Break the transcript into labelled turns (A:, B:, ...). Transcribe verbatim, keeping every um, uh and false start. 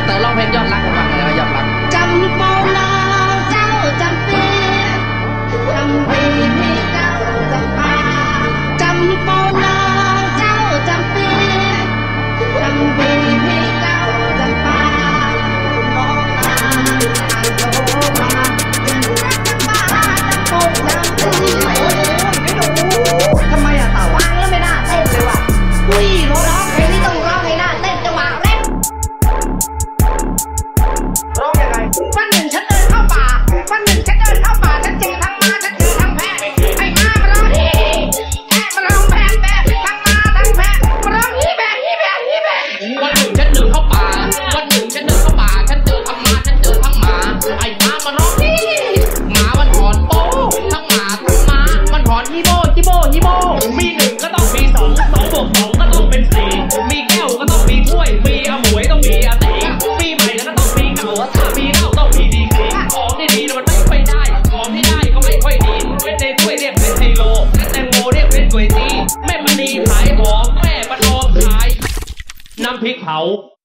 A: เต๋อร้องเพลงยอดรักให้ฟังเลยนะยอดรัก
B: จำปองน้องเจ้าจำปีจำปีพี่เจ้าจำปาจำปองน้องเจ้าจำปีจำปีพี่เจ้าจำปามองตาโตมาจำรักจำปาจำปองจำปีโอ้ยไม่ดูทำไมอะเต่าว่างแล้วไม่น่าเต้นเลยว่ะอุ้ยร้องเพลงนี้ต้องร้องให้น่าเต้นจังหวะเล่นร้องยังไงวันหนึ่งฉันเดินเข้าป่าวันหนึ่งฉันเดินเข้าป่าฉันเจอทั้งม้าฉันเจอทั้งแพะไอ้ม้ามาร้องฮีแพะมาร้องแพะแพะทั้งม้าทั้งแพะมาร้องฮีแพะฮีแพะฮีแพะ
A: วันหนึ่งฉันเดินเข้าป่าวันหนึ่งฉันเดินเข้าป่าฉันเจอทั้งม้าฉันเจอทั้งหมาไอ้ม้ามาร้องฮีหมามันหอนโป๊ทั้งหมาทั้งม้ามันหอนฮีโบฮีโบฮีโบมีหนึ่งก็ต้องมีสองสองบวกสองก็ต้องเป็นสี่มีแก้วก็ต้องมีถ้วยมีอาหมวยต้องมีอาตีปีใหม่แล้วก็ต้องมีเก่าถ้ามีเหล้าต้องมีดีกรีของที่ดีมันไม่ค่อยได้ของที่ได้ก็ไม่ค่อยดีเป็นในถ้วยเรียกเป็นไฮโลแตงโมเรียกเป็นก๋วยตีแม่มณีขายหอมแม่ปะนอมขายน้ำพริกเผา